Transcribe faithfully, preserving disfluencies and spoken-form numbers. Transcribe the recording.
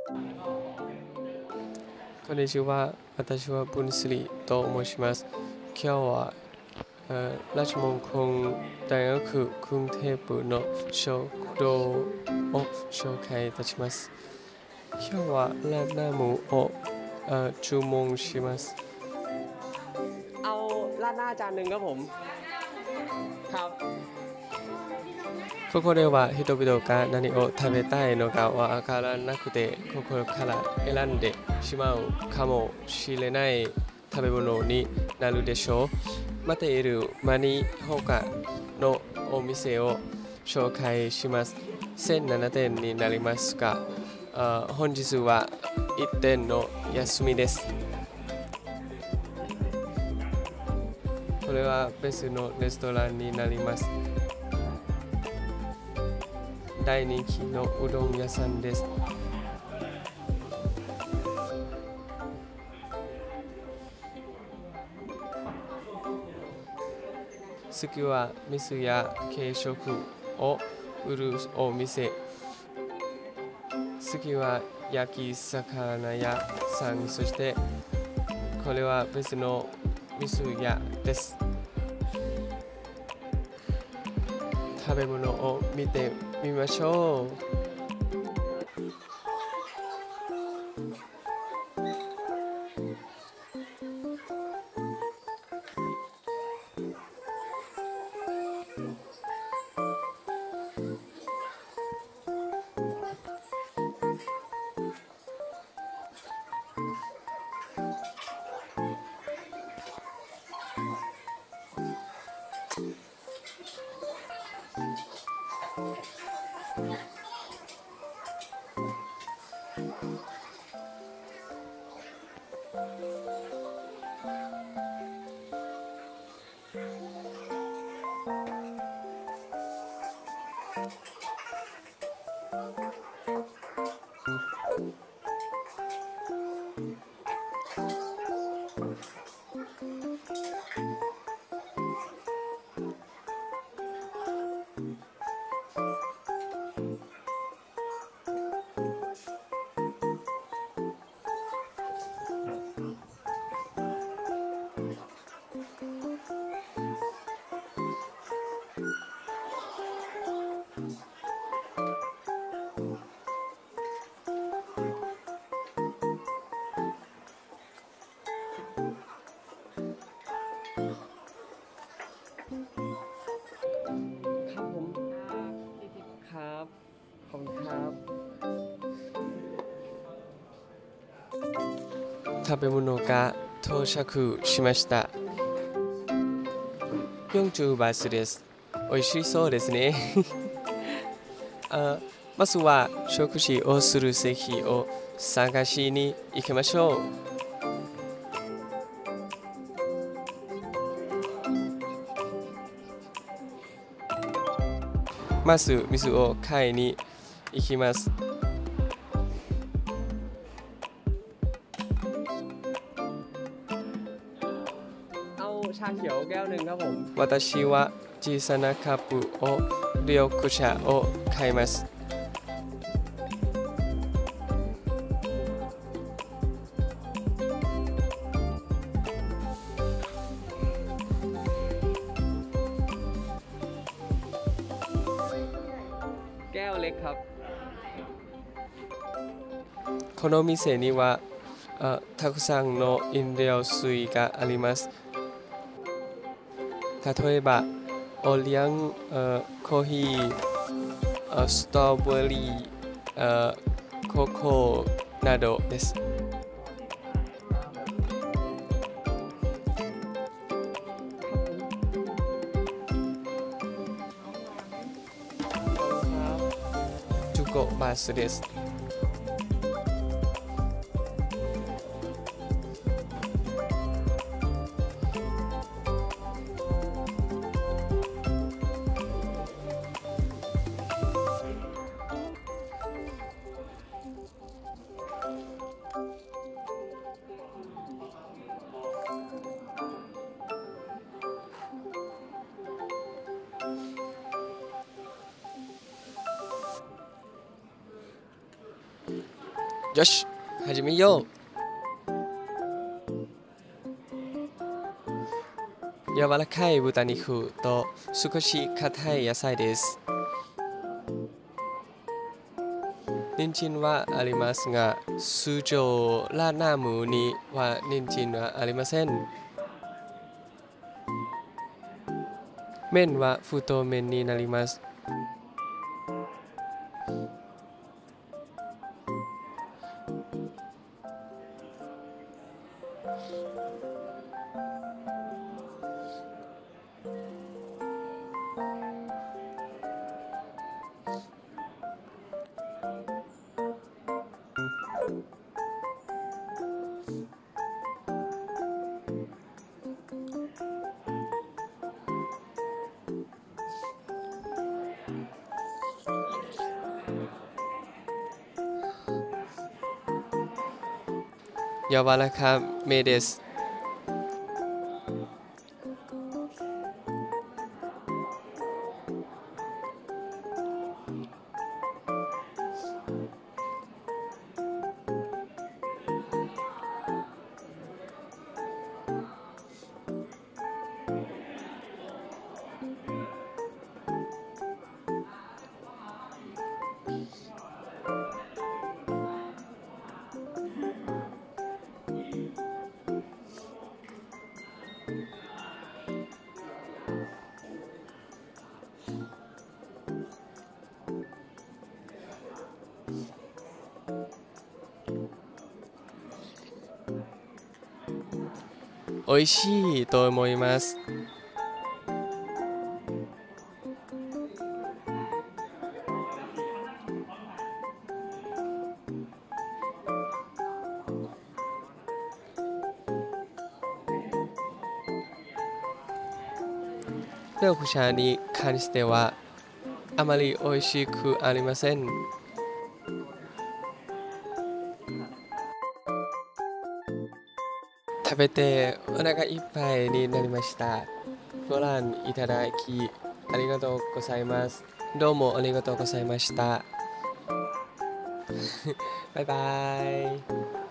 こんにちは。私はブンスリーと申します。今日は、えー、ラチモンコン大学訓定部の食堂を紹介いたします。今日はランナムを、えー、注文します。 เอาราดหน้าจานหนึ่งครับผมครับここでは人々が何を食べたいのかわからなくてここから選んでしまうかもしれない食べ物になるでしょう。待っている間に他のお店を紹介します。せんななてんになりますが、本日はいってんの休みです。これは別のレストランになります。大人気のうどん屋さんです。次は水や軽食を売るお店。次は焼き魚屋さん、そしてこれは別の水屋です。食べ物を見てみましょう。食べ物が到着しました。よんじゅうバーツです。美味しそうですね。あ、まずは食事をする席を探しに行きましょう。まず水を買いに行きます。私は小さなカップを緑茶を買います。この店にはあたくさんの飲料水があります。例えば、オリアン、コーヒー、ストロベリー、ココアなどです。じゅうごバーツです。 よし始めよう。柔らかい豚肉と少し硬い野菜です。人参はありますが、通常ラーナムには人参はありません。麺は太麺になります。柔らかめです。美味しいと思います。緑茶に関してはあまり美味しくありません。食べてお腹いっぱいになりました。ご覧いただきありがとうございます。どうもありがとうございました。バイバイ。